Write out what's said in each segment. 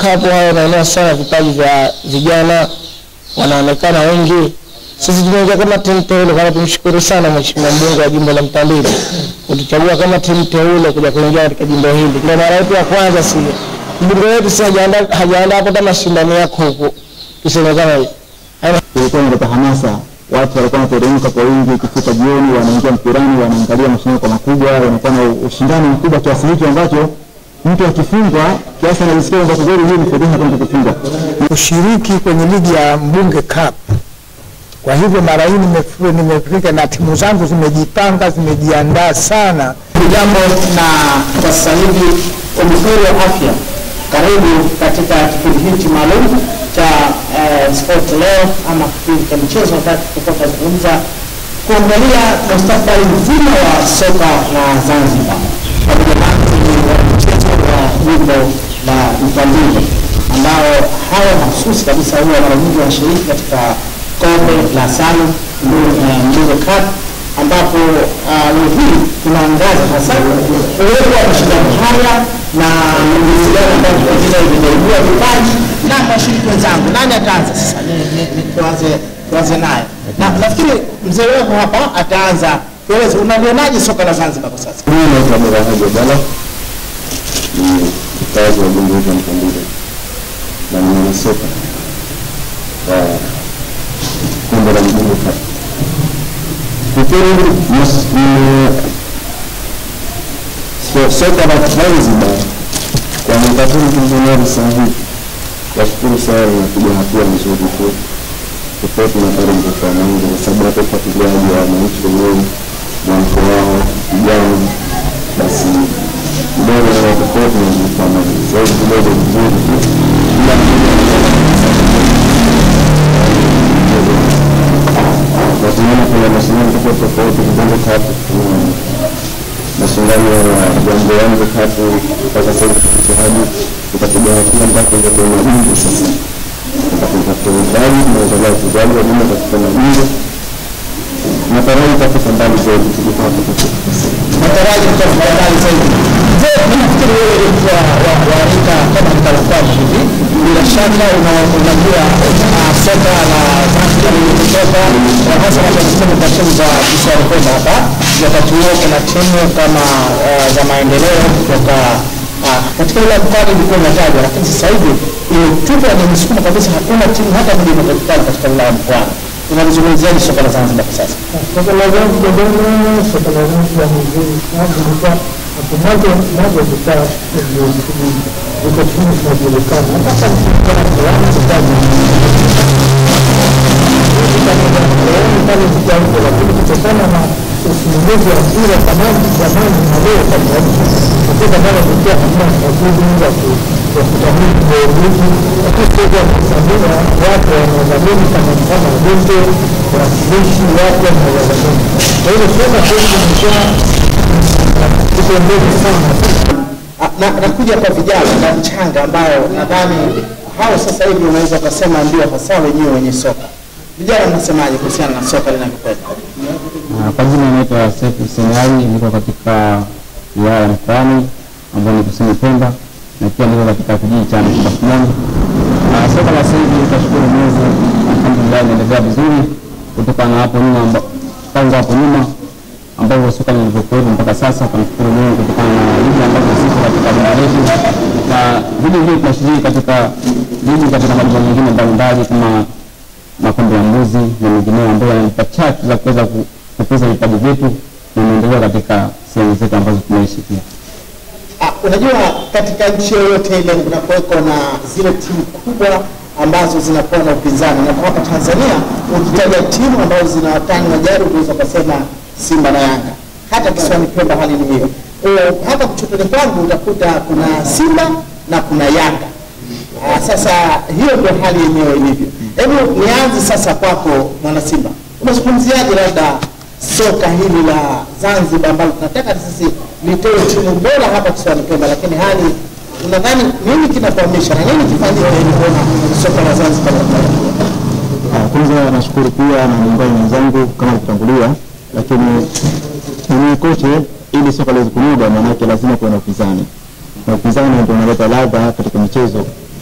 Cup wanaenea sana vipaji vya vijana, wanaonekana wengi. Sisi tumeingia kama timu teule, kwa tumshukuru sana Mheshimiwa Mbunge wa jimbo la Mtandile kutuchagua kama timu teule kuja kuingia katika jimbo hili. Kwa mara yetu ya kwanza sisi mbunge wetu hajaandaa hata mashindano yako huko. Tuseme kama hivi. Kulikuwa na hamasa, watu walikuwa wanateremka kwa wingi, ikifika jioni wanaingia mpirani, wanaangalia mashindano kwa makubwa, wanakuwa na ushindani mkubwa kiasi hicho ambacho mtu akifungwa kiasi anajisikia kwamba kweli hii ni fedheha kwenda kufunga. Kushiriki kwenye ligi ya Mbunge Cup. Kwa hivyo mara hii nimefika na timu zangu zimejipanga, zimejiandaa sana. Jambo na kwa sasa hivi Waziri wa Afya, karibu katika kipindi hiki maalum cha Sport Leo ama kipindi cha michezo, wakati tutazungumza kuangalia mustakabali mzima wa soka la Zanzibar pamoja na mchezo wa jimbo la Mtandile ambao hawa mahsusi kabisa huwa mara nyingi wanashiriki katika kombe la Salum Mbunge Cup, ambapo leo hii tunaangaza hasa uwepo wa mashindano haya na mashindano ambayo tunaweza kuibua vipaji na washiriki wenzangu. Nani ataanza sasa? Tuanze naye. Na nafikiri mzee wetu hapa ataanza. Tueleze unalionaje soka la Zanzibar kwa sasa? Mimi naitwa Murahaji Abdalla, ni mkazi wa jimbo la Mtandile na ni soka wa kombe la Mbunge Cup. Kipindi soka la Zanzibar kwa mkataba mzuri sana. Nashukuru sana na kuja hatua nzuri tu. Tofauti na pale mkoa wangu kwa sababu hata ufuatiliaji wa wananchi wenyewe na mkoa wao vijana basi ndio na tofauti na mkoa wangu. Sasa kidogo vizuri tu. Tunaona kuna mashindano tofauti Mbunge Cup, mashindano ya jambo yangu tatu mpaka sasa hadi tutakuja hatua mpaka kwa mabingwa sasa. Tutapata medali na zawadi kubwa na mimi nitakuwa mabingwa. Nataraji tutafika mbali zaidi tukipata sasa. Nataraji tutafika mbali zaidi. Je, nafikiri wewe ndio wa kama mtalikuwa hivi bila shaka unajua soka la Zanzibar kutoka na hasa kwa timu za Kiswahili kwenda hapa wakati huo kuna timu kama za maendeleo kutoka katika ile mkoa ilikuwa inatajwa, lakini sasa hivi tupo na msukumo kabisa, hakuna timu hata moja inapatikana katika wilaya Mkoani. Tunazungumzia soka la Zanzibar kwa sasa. Soka la Zanzibar ni nzuri sana, hapo mambo bidhaa ndio timu zinajulikana hata kama fulani sababu pale kitambo, lakini kutokana na usimamizi wa mpira zamani na leo katika bana kutoka kama waziri wa kutamini kwa ligi, lakini kwa Tanzania watu wanadhamini kama wote wawakilishi watu wanadhamini. Kwa hiyo soka kwetu ni kipaumbele sana. Nakuja kwa vijana na mchanga ambao nadhani hao sasa hivi unaweza kusema ndio hasa wenyewe wenye soka. Vijana mnasemaje kuhusiana na soka linavyokwenda? Kwa jina naitwa Sefu Senyali, niko katika wilaya ya Mkoani ambayo ni kusini Pemba, na pia niko katika kijiji cha Mkafumani. Soka la sasa hivi tunashukuru Mungu, alhamdulillah inaendelea vizuri kutokana na hapo nyuma ambapo soka lilivyokuwa mpaka sasa. Tunashukuru Mungu kutokana na ligi ambazo sisi katika Bangladesh na vile tunashiriki katika ligi katika mambo mengine mbalimbali kama makombe ya mbuzi na mengineyo ambayo yanatupa chachu za kuweza kukuza vipaji vyetu na maendeleo katika sehemu zetu ambazo tunaishi pia. Unajua katika nchi yoyote ile kunakuwa na zile timu kubwa ambazo zinakuwa na upinzani, na hapa Tanzania ukitaja timu ambazo zinawatani wajari unaweza kusema Simba na Yanga. Hata Kisiwani Pemba hali ni hiyo. Hapa kuchotoni kwangu utakuta kuna Simba na kuna Yanga. Sasa hiyo ndio hali yenyewe ilivyo. Hebu nianze sasa kwako mwana Simba. Unazungumziaje labda soka hili la Zanzibar ambalo tunataka sisi litoe timu bora hapa Kisiwani Pemba, lakini hali unadhani nini kinakwamisha na nini kifanyike ili kuona soka la Zanzibar linafanikiwa? Kwanza nashukuru pia na muungano wenzangu kama kutangulia, lakini ni kocha ili soka liweze kunoga maana yake lazima kuwe na upinzani. Na upinzani ndio unaleta ladha katika michezo.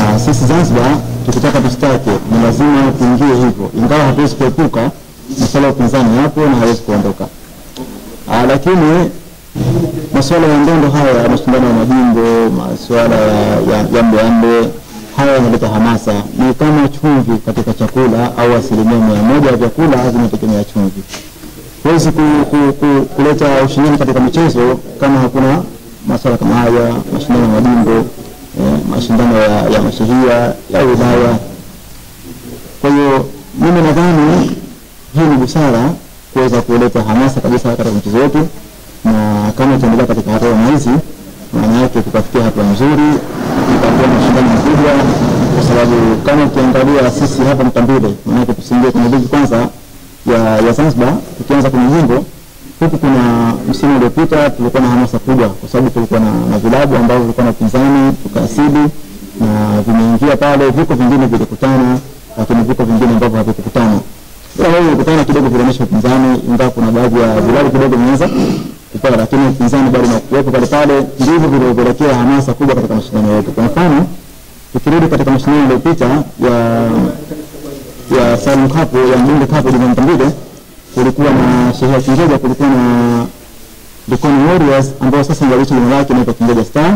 na sisi Zanzibar tukitaka tustake ni lazima tuingie hivyo, ingawa hatuwezi kuepuka masuala ya upinzani hapo na hawezi kuondoka. Lakini masuala ya ndondo haya, mashindano ya majimbo, masuala ya mbembe, haya yanaleta hamasa. Ni kama chumvi katika chakula, au 100% ya vyakula vinategemea chumvi. Huwezi kuleta ushindani katika michezo kama hakuna masuala kama haya, mashindano ya majimbo, mashindano ya mashahia, ya wilaya. Kwa hiyo mimi nadhani hii ni busara kuweza kuleta hamasa kabisa katika mchezo wetu, na kama tuendelea katika hatua hizi, maana yake tukafikia hatua nzuri, tutakuwa na mashindano makubwa. Kwa sababu kama tukiangalia sisi hapa Mtambile, maana yake tusiingie kwenye ligi kwanza ya Zanzibar, tukianza kwenye jimbo huku. Kuna msimu uliopita tulikuwa na hamasa kubwa, kwa sababu tulikuwa na vilabu ambao vilikuwa na upinzani, tukaasili na vimeingia pale. Viko vingine vilikutana, lakini viko vingine ambavyo havikukutana. Kwa hiyo kukutana kidogo vilionyesha upinzani, ingawa kuna baadhi ya vilabu kidogo vimeanza kupata, lakini upinzani bado unakuwepo pale. Ndivyo vilipelekea hamasa kubwa katika mashindano yetu. Kwa mfano, tukirudi katika mashindano yaliyopita ya Salum Cup, ya Mbunge Cup ya Mtambile, kulikuwa na Shehia Kingeja, kulikuwa na Likoni Warriors ambao sasa ndio jina lake ni Kingeja Star.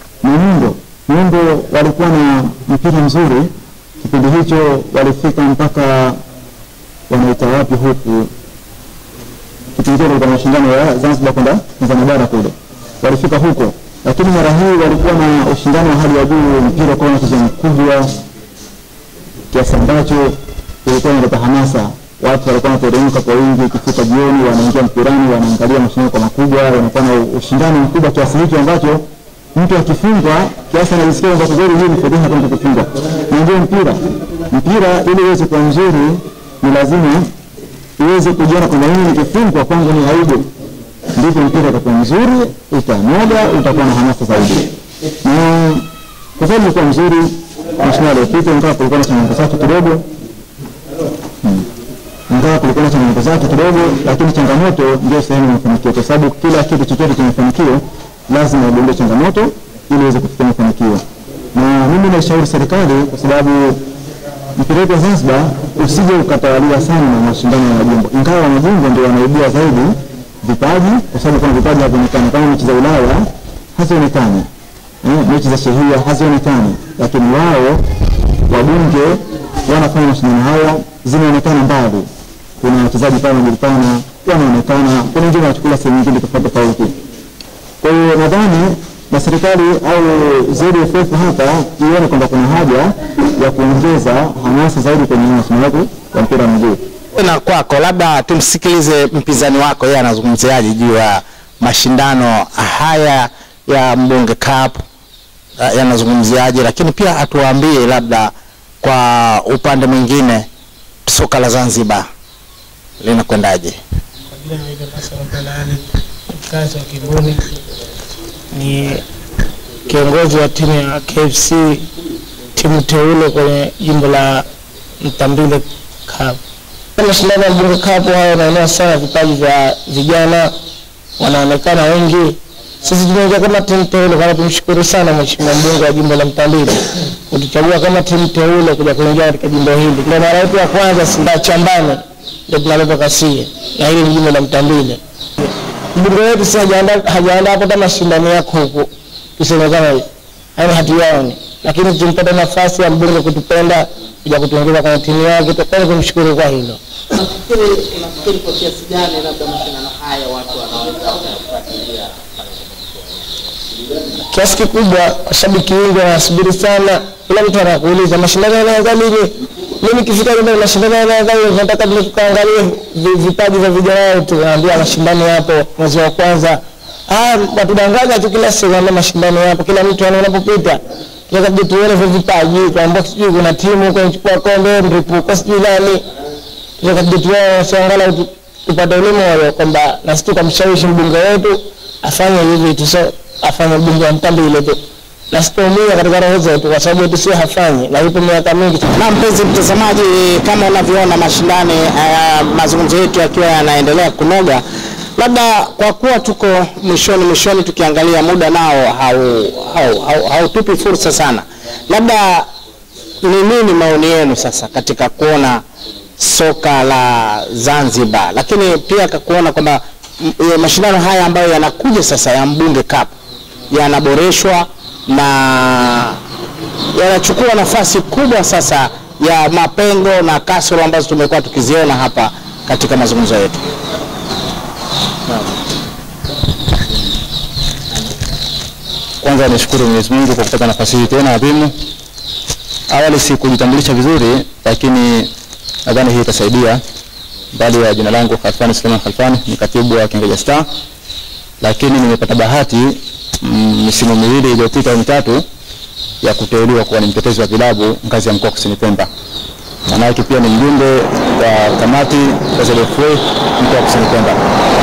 Mundo walikuwa na mpira mzuri kipindi hicho, walifika mpaka wanaita wapi huku, kipindi hicho kwa mashindano ya Zanzibar kwenda Tanzania bara kule, walifika huko. Lakini mara hii walikuwa na ushindano wa hali ya juu, mpira kwa mchezo mkubwa kiasi ambacho ilikuwa inaleta hamasa. Watu walikuwa wanateremka kwa wingi, ikifika jioni wanaingia mpirani, wanaangalia mashindano kwa makubwa, wanakuwa na ushindani mkubwa kiasi hicho ambacho mtu akifungwa kiasi anajisikia kwamba kweli hii ni fedheha kwenda kufungwa. Ndio mpira ili uweze kuwa mzuri ni lazima uweze kujiona kwamba mimi nikifungwa kwangu ni aibu. Ndipo mpira utakuwa mzuri, utanoga, utakuwa na hamasa zaidi. Na kwa sababu ilikuwa mzuri, mashindano yaliyopita ingawa kulikuwa na changamoto zake kidogo, lakini changamoto ndio sehemu ya mafanikio, kwa sababu kila kitu chochote chenye mafanikio lazima uondoe changamoto ili uweze kufikia mafanikio. Na mimi nashauri serikali, kwa sababu mpira wa Zanzibar usije ukatawaliwa sana na mashindano ya majimbo, ingawa majimbo ndio wanaibua zaidi vipaji, kwa sababu kuna vipaji havionekani. Kama mechi za wilaya hazionekani, mechi za shehia hazionekani, lakini wao wabunge wanafanya mashindano haya, zinaonekana mbali. Kuna wachezaji pale wanajulikana, wanaonekana, kuna wengine wanachukua sehemu nyingine tofauti. Kwa hiyo nadhani na serikali au ZFF hapa ione kwamba kuna haja ya kuongeza hamasa zaidi kwenye mashindano ya mpira wa miguu. Na kwako, labda tumsikilize mpinzani wako, yeye anazungumziaje juu ya mashindano haya ya Mbunge Cup, yanazungumziaje, lakini pia atuambie labda kwa upande mwingine soka la Zanzibar linakwendaje. Kwa jina naitwa Nasr Abdalali, mkazi wa Kibuni, ni kiongozi wa timu ya KFC, timu teule kwenye jimbo la Mtambile Cup. Mashindano ya Mbunge Cup haya yanaenea sana vipaji vya vijana, wanaonekana wengi. Sisi tumeingia kama timu teule, kwa tumshukuru sana mheshimiwa mbunge wa jimbo la Mtambile kutuchagua kama timu teule kuja kuingia katika jimbo hili. Kwa mara yetu ya kwanza Simba Chambani ndio tunaleta kasia, na hili ni jimbo la Mtambile. Mbunge wetu sasa hajaandaa hata mashindano yako huko, tuseme kama hivi, yaani hatuyaoni, lakini tumpata nafasi ya mbunge kutupenda kuja kutuongeza kwenye timu yake, tutakwenda kumshukuru kwa hilo. Unafikiri kwa kiasi gani labda mashindano haya watu wanaweza kufuatilia? Kiasi kikubwa washabiki wengi wanasubiri sana. Kila mtu anakuuliza mashindano yanaanza lini? Mimi kifika kwenye mashindano yanaanza lini, nataka tukaangalie vipaji vya vijana wetu. Naambia mashindano yapo mwezi wa kwanza. Watudanganya tu kila siku kwamba mashindano yapo, kila mtu anapopita tunataka tuone vipaji, kwamba sijui kuna timu huko inachukua kombe, mlipuko sijui nani. Tunataka tuone tupate elimu wao kwamba na sisi tukamshawishi mbunge wetu afanye hivi, afanye mbunge wa Mtambile tu. Na sitomia katika roho zetu kwa sababu yetu sio hafanyi, na ipo miaka mingi. Na mpenzi mtazamaji, kama unavyoona mashindano mazungumzo yetu yakiwa yanaendelea kunoga, labda kwa kuwa tuko mwishoni tukiangalia muda nao hautupi fursa sana. Labda ni nini maoni yenu sasa katika kuona soka la Zanzibar, lakini pia kuona kwamba mashindano haya ambayo yanakuja sasa ya Mbunge Cup yanaboreshwa na yanachukua nafasi kubwa sasa ya mapengo na kasoro ambazo tumekuwa tukiziona hapa katika mazungumzo yetu? Kwanza nishukuru Mwenyezi Mungu kwa kupata nafasi hii tena adhimu. Awali sikujitambulisha vizuri, lakini nadhani hii itasaidia. Bali ya jina langu Khalfani Suleiman Khalfani, ni katibu wa Kengeja Star. Lakini nimepata bahati misimu miwili iliyopita au mitatu ya kuteuliwa kuwa ni mtetezi wa vilabu ngazi ya mkoa Kusini Pemba. Maana yake pia ni mjumbe wa kamati ya ZFA mkoa Kusini Pemba.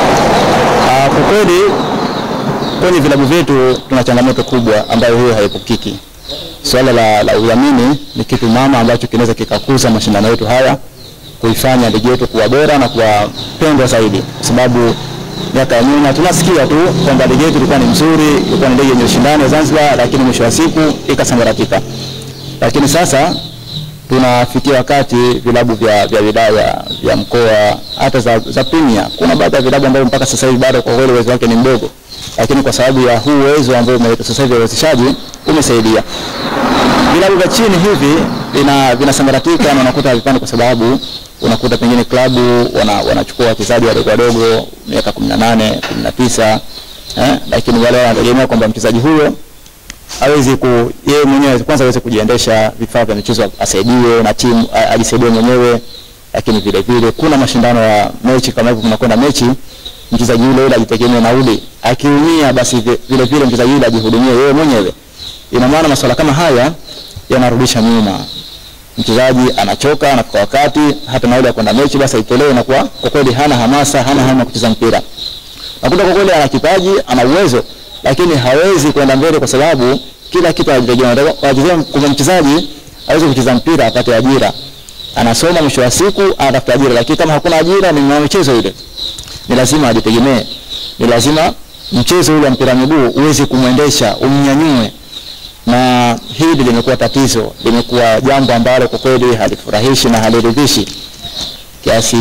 Kwa kweli kwenye vilabu vyetu tuna changamoto kubwa ambayo hiyo haipukiki. Swala la udhamini ni kitu mama ambacho kinaweza kikakuza mashindano yetu haya, kuifanya ligi yetu kuwa bora na kuwa pendwa zaidi. Sababu miaka ya nyuma tunasikia tu kwamba ligi yetu ilikuwa ni nzuri, ilikuwa ni ligi yenye ushindani wa Zanzibar, lakini mwisho wa siku ikasambaratika. Lakini sasa tunafikia wakati vilabu vya wilaya, vya mkoa, hata za Premier, kuna baadhi ya vilabu ambavyo mpaka sasa hivi bado kwa kweli uwezo wake ni mdogo, lakini kwa sababu ya huu uwezo ambao umeleta sasa hivi uwezeshaji umesaidia. Vilabu vya chini hivi vinasambaratika na unakuta vipande, kwa sababu unakuta pengine klabu wanachukua wachezaji wadogo miaka 18, 19, lakini wale wanategemea kwamba mchezaji huyo hawezi yeye mwenyewe kwanza aweze kujiendesha vifaa vya michezo, asaidiwe na timu ajisaidie mwenyewe. Lakini vile vile kuna mashindano ya mechi, kama hivyo tunakwenda mechi, mchezaji yule ajitegemee nauli, akiumia basi vile vile mchezaji yule ajihudumie yeye mwenyewe. Ina maana masuala kama haya yanarudisha nyuma. Mchezaji anachoka na kwa wakati hata nauli ya kwenda mechi basi itolewe, na kwa kweli hana hamasa, hana hamu ya kucheza mpira. Nakuta kwa kweli ana kipaji, ana uwezo, lakini hawezi kwenda mbele kwa sababu kila kitu anajitegemea. Kwa mchezaji aweze kucheza mpira apate ajira, anasoma, mwisho wa siku anatafuta ajira, lakini kama hakuna ajira ni mchezo ile. Ni lazima ajitegemee. Ni lazima mchezo ule wa mpira miguu uweze kumwendesha, umnyanyue. Na hili limekuwa tatizo, limekuwa jambo ambalo kwa kweli halifurahishi na haliridhishi. Kiasi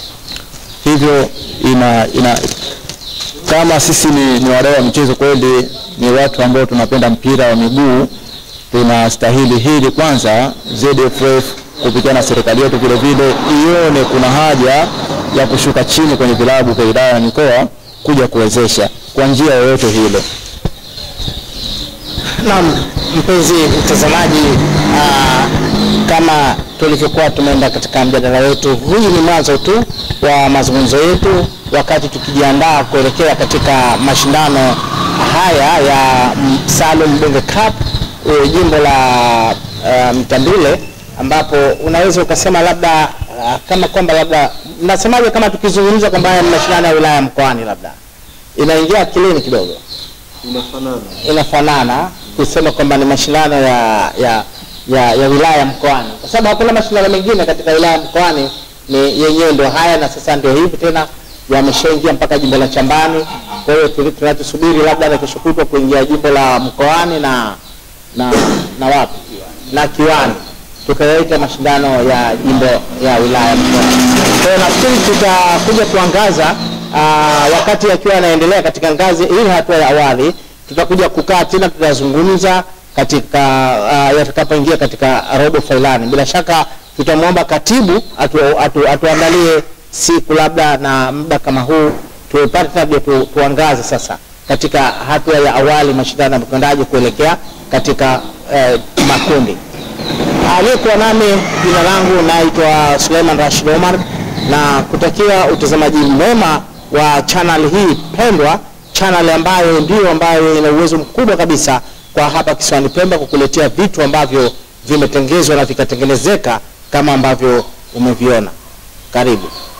hivyo kama sisi ni wadau wa mchezo kweli, ni watu ambao tunapenda mpira wa miguu, tunastahili hili kwanza ZFF kupitia na serikali yetu vile vile ione kuna haja ya kushuka chini kwenye vilabu vya wilaya na mikoa kuja kuwezesha kwa njia yoyote hilo. Naam, mpenzi mtazamaji, kama tulivyokuwa tumeenda katika mjadala wetu, huyu ni mwanzo tu wa mazungumzo yetu wakati tukijiandaa kuelekea katika mashindano haya ya Salum Mbunge Cup jimbo la Mtandule, ambapo unaweza ukasema labda kama kwamba labda nasemaje, kama tukizungumza kwamba haya ni mashindano ya wilaya mkoani, labda inaingia akilini kidogo, inafanana kusema kwamba ni mashindano ya wilaya mkoani, kwa sababu hakuna mashindano mengine katika wilaya mkoani, ni yenyewe ndio haya, na sasa ndio hivi tena yameshaingia mpaka jimbo la Chambani. Kwa hiyo tunatusubiri labda na kesho kutwa kuingia jimbo la mkoani na wapi na Kiwani, tukayaita mashindano ya jimbo ya wilaya mkoani. Kwa hiyo nafikiri tutakuja kuangaza wakati yakiwa yanaendelea katika ngazi hii, hatua ya awali. Tutakuja kukaa tena tutazungumza katika yatakapoingia katika robo finali. Bila shaka tutamwomba katibu atuandalie siku labda na muda kama huu, tupate tuangaze sasa katika hatua ya awali mashindano mkwendaji kuelekea katika makundi. Aliyekuwa nami jina langu naitwa Suleiman Rashid Omar, na kutakia utazamaji mwema wa channel hii pendwa, channel ambayo ina uwezo mkubwa kabisa kwa hapa kisiwani Pemba kukuletea vitu ambavyo vimetengezwa na vikatengenezeka kama ambavyo umeviona. Karibu.